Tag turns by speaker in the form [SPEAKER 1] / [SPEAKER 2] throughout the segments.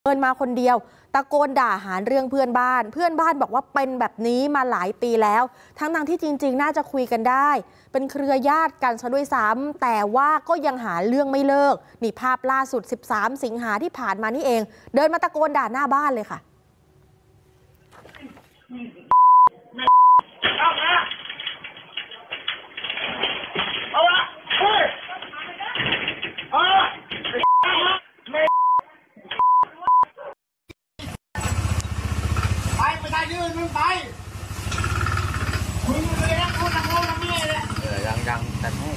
[SPEAKER 1] เดินมาคนเดียวตะโกนด่าหาเรื่องเพื่อนบ้านบอกว่าเป็นแบบนี้มาหลายปีแล้วทั้งที่จริงๆน่าจะคุยกันได้เป็นเครือญาติกันซะด้วยซ้ำแต่ว่าก็ยังหาเรื่องไม่เลิกนี่ภาพล่าสุด13 สิงหาที่ผ่านมานี่เองเดินมาตะโกนด่าหน้าบ้านเลยค่ะ
[SPEAKER 2] ยังแต่มึง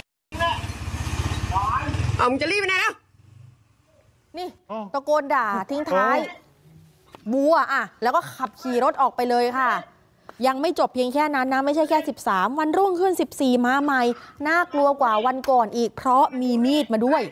[SPEAKER 1] จะรีบไปไหนแล้วนี่ตะโกนด่าทิ้งท้ายบัวแล้วก็ขับขี่รถออกไปเลยค่ะยังไม่จบเพียงแค่นั้นนะไม่ใช่แค่13วันรุ่งขึ้น14มาใหม่น่ากลัวกว่าวันก่อนอีกเพราะมีมีดมาด้วย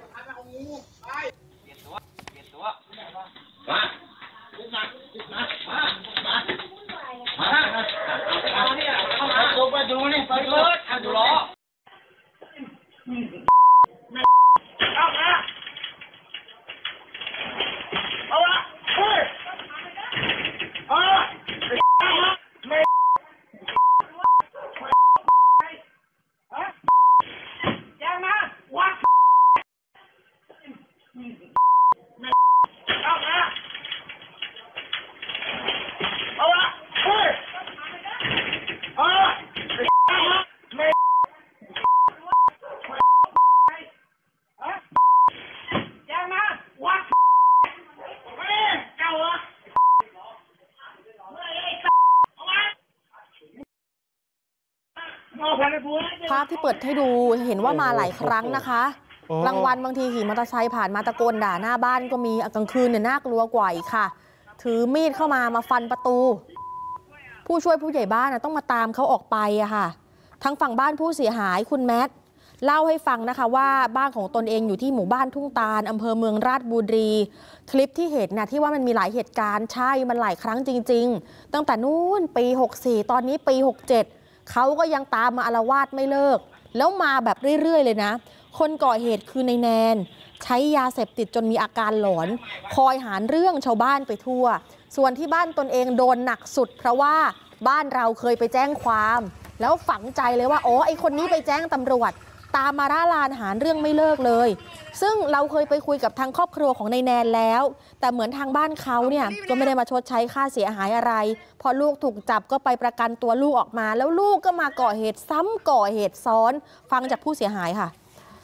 [SPEAKER 1] ภาพที่เปิดให้ดูเห็นว่ามาหลายครั้งนะคะกลางวันบางทีขี่มอเตอร์ไซค์ผ่านมาตะโกนด่าหน้าบ้านก็มีกลางคืนเนี่ยน่ากลัวกว่าอีกค่ะถือมีดเข้ามาฟันประตูผู้ช่วยผู้ใหญ่บ้านต้องมาตามเขาออกไปอะค่ะทั้งฝั่งบ้านผู้เสียหายคุณแมทเล่าให้ฟังนะคะว่าบ้านของตนเองอยู่ที่หมู่บ้านทุ่งตาลอำเภอเมืองราชบุรีคลิปที่เห็นนะที่ว่ามันมีหลายเหตุการณ์ใช่มันหลายครั้งจริงๆตั้งแต่นู้นปี64ตอนนี้ปี67เขาก็ยังตามมาอาละวาดไม่เลิกแล้วมาแบบเรื่อยๆเลยนะคนก่อเหตุคือในแนนใช้ยาเสพติดจนมีอาการหลอนคอยหาเรื่องชาวบ้านไปทั่วส่วนที่บ้านตนเองโดนหนักสุดเพราะว่าบ้านเราเคยไปแจ้งความแล้วฝังใจเลยว่าไอ้คนนี้ไปแจ้งตำรวจตามมาร่าลานหาเรื่องไม่เลิกเลยซึ่งเราเคยไปคุยกับทางครอบครัวของนายแนนแล้วแต่เหมือนทางบ้านเขาเนี่ยก็ไม่ได้มาชดใช้ค่าเสียหายอะไรพอลูกถูกจับก็ไปประกันตัวลูกออกมาแล้วลูกก็มาก่อเหตุซ้ำก่อเหตุซ้อนฟังจากผู้เสียหายค่ะ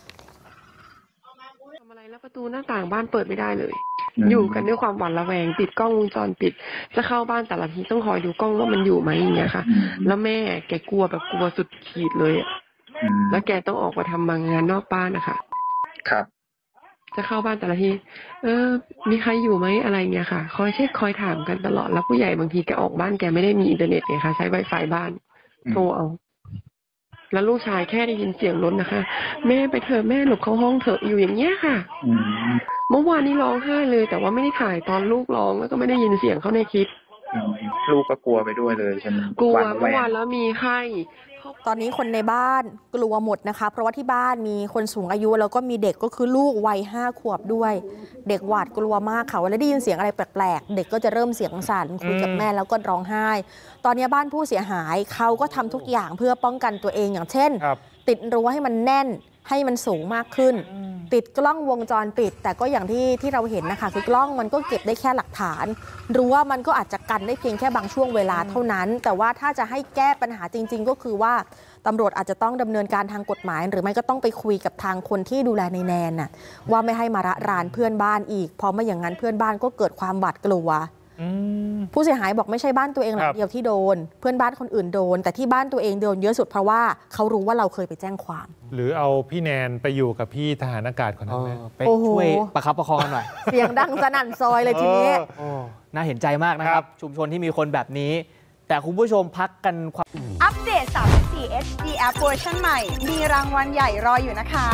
[SPEAKER 3] ทำอะไรแล้วประตูหน้าต่างบ้านเปิดไม่ได้เลยอยู่กันด้วยความหวาดระแวงติดกล้องวงจรปิดจะเข้าบ้านแต่ละทีต้องคอยดูกล้องว่ามันอยู่ไหมอย่างเงี้ยค่ะแล้วแม่แกกลัวแบบกลัวสุดขีดเลยแล้วแกต้องออกมาทำงานนอกบ้านนะคะ
[SPEAKER 2] ครับ
[SPEAKER 3] จะเข้าบ้านแต่ละทีมีใครอยู่ไหมอะไรเงี้ยค่ะคอยเช็คคอยถามกันตลอดแล้วผู้ใหญ่บางทีแกออกบ้านแกไม่ได้มีอินเทอร์เน็ตไงคะใช้ Wi-Fi บ้านโทรเอาแล้วลูกชายแค่ได้ยินเสียงรถนะคะแม่ไปเถอะแม่หลบเข้าห้องเถอะอยู่อย่างเงี้ยค่ะเมื่อวานนี้ร้องไห้เลยแต่ว่าไม่ได้ถ่ายตอนลูกร้องแล้วก็ไม่ได้ยินเสียงเขาในคลิป
[SPEAKER 2] ลูกก็กลัวไปด้วยเลยใช่ไหม
[SPEAKER 3] กลัวเมื่อวานแล้วมีไข้
[SPEAKER 1] ตอนนี้คนในบ้านกลัวหมดนะคะเพราะว่าที่บ้านมีคนสูงอายุแล้วก็มีเด็กก็คือลูกวัย5 ขวบด้วยเด็กหวาดกลัวมากค่ะเวลาได้ยินเสียงอะไรแปลกๆเด็กก็จะเริ่มเสียงสั่นคุยกับแม่แล้วก็ร้องไห้ตอนนี้บ้านผู้เสียหายเขาก็ทำทุกอย่างเพื่อป้องกันตัวเองอย่างเช่นติดรั้วให้มันแน่นให้มันสูงมากขึ้นติดกล้องวงจรปิดแต่ก็อย่างที่เราเห็นนะคะคือกล้องมันก็เก็บได้แค่หลักฐานรู้ว่ามันก็อาจจะกันได้เพียงแค่บางช่วงเวลาเท่านั้นแต่ว่าถ้าจะให้แก้ปัญหาจริงๆก็คือว่าตำรวจอาจจะต้องดำเนินการทางกฎหมายหรือไม่ก็ต้องไปคุยกับทางคนที่ดูแลในแนนน่ะว่าไม่ให้มาระรานเพื่อนบ้านอีกเพราะไม่อย่างนั้นเพื่อนบ้านก็เกิดความหวาดกลัวผู้เสียหายบอกไม่ใช่บ้านตัวเองหลังเดียวที่โดนเพื่อนบ้านคนอื่นโดนแต่ที่บ้านตัวเองโดนเยอะสุดเพราะว่าเขารู้ว่าเราเคยไปแจ้งความ
[SPEAKER 4] หรือเอาพี่แนนไปอยู่กับพี่ทหารอากาศคนนั้น
[SPEAKER 5] ไปช่วยประคับประคองกันหน่อย
[SPEAKER 1] เสียงดังสนั่นซอยเลยทีนี้
[SPEAKER 5] น่าเห็นใจมากนะครับชุมชนที่มีคนแบบนี้แต่คุณผู้ชมพักกัน
[SPEAKER 6] อัปเดต34 HD App เวอร์ชันใหม่มีรางวัลใหญ่รออยู่นะคะ